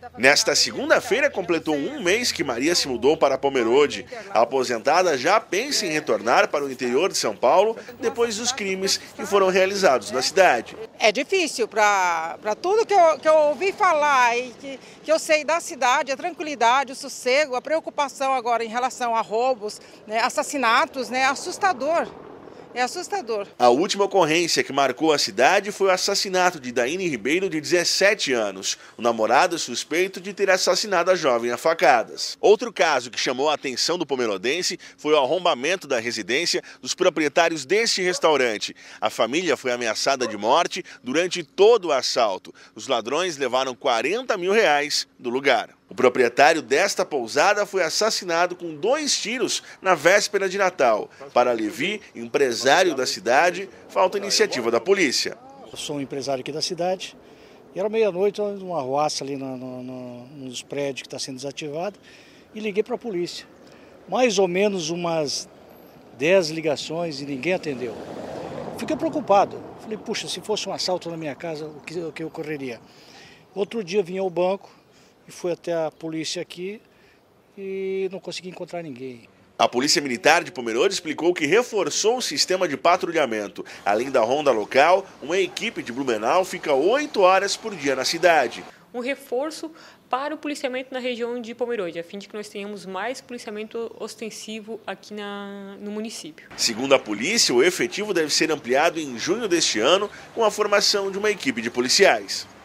Nesta segunda-feira completou um mês que Maria se mudou para Pomerode. A aposentada já pensa em retornar para o interior de São Paulo depois dos crimes que foram realizados na cidade. É difícil para tudo que eu ouvi falar e que eu sei da cidade, a tranquilidade, o sossego, a preocupação agora em relação a roubos, né, assassinatos, né, assustador. É assustador. A última ocorrência que marcou a cidade foi o assassinato de Daine Ribeiro, de 17 anos. O namorado é suspeito de ter assassinado a jovem a facadas. Outro caso que chamou a atenção do pomerodense foi o arrombamento da residência dos proprietários deste restaurante. A família foi ameaçada de morte durante todo o assalto. Os ladrões levaram R$40 mil do lugar. O proprietário desta pousada foi assassinado com 2 tiros na véspera de Natal. Para Levi, empresário da cidade, falta iniciativa da polícia. Eu sou um empresário aqui da cidade e era meia-noite, uma arruaça ali nos prédios que está sendo desativado, e liguei para a polícia. Mais ou menos umas 10 ligações e ninguém atendeu. Fiquei preocupado. Falei, puxa, se fosse um assalto na minha casa, o que ocorreria? Outro dia vim ao banco e fui até a polícia aqui e não consegui encontrar ninguém. A Polícia Militar de Pomerode explicou que reforçou o sistema de patrulhamento. Além da ronda local, uma equipe de Blumenau fica 8 horas por dia na cidade. Um reforço para o policiamento na região de Pomerode, a fim de que nós tenhamos mais policiamento ostensivo aqui no município. Segundo a polícia, o efetivo deve ser ampliado em junho deste ano com a formação de uma equipe de policiais.